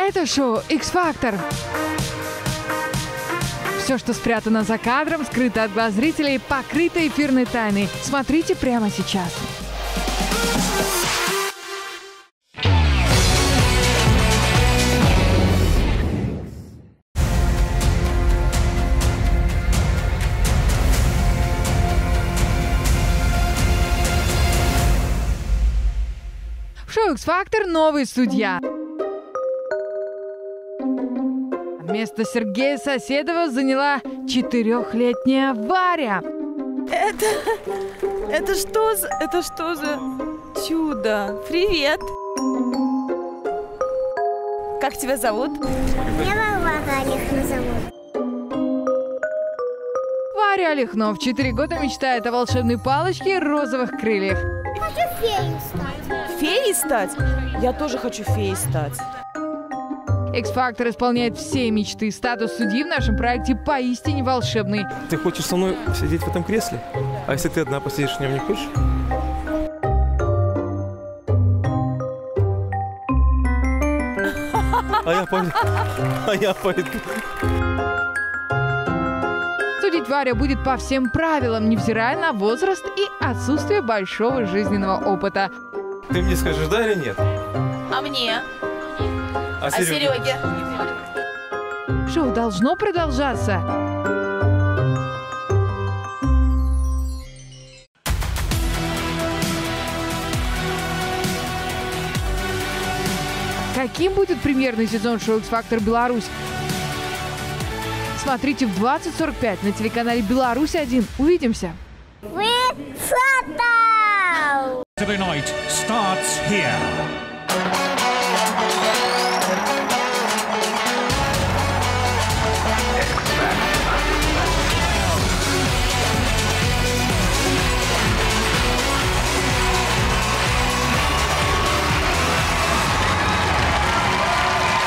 Это шоу X-Factor. Все, что спрятано за кадром, скрыто от глаз зрителей, покрыто эфирной тайной. Смотрите прямо сейчас. В шоу X-Factor новый судья. Место Сергея Соседова заняла 4-летняя Варя. Это что за чудо? Привет! Как тебя зовут? Меня Варя Олехна зовут. Варя Олехно в 4 года мечтает о волшебной палочке и розовых крыльях. Хочу феей стать. Феей стать? Я тоже хочу феей стать. X-Factor исполняет все мечты. Статус судьи в нашем проекте поистине волшебный. Ты хочешь со мной сидеть в этом кресле? А если ты одна посидишь в нем, не хочешь? А я пойду. Судить Варя будет по всем правилам, невзирая на возраст и отсутствие большого жизненного опыта. Ты мне скажешь, да или нет? А мне? А Сереге? Шоу должно продолжаться. Каким будет премьерный сезон шоу X-Factor Беларусь? Смотрите в 20:45 на телеканале Беларусь-1. Увидимся! Вы фото! Saturday night starts here.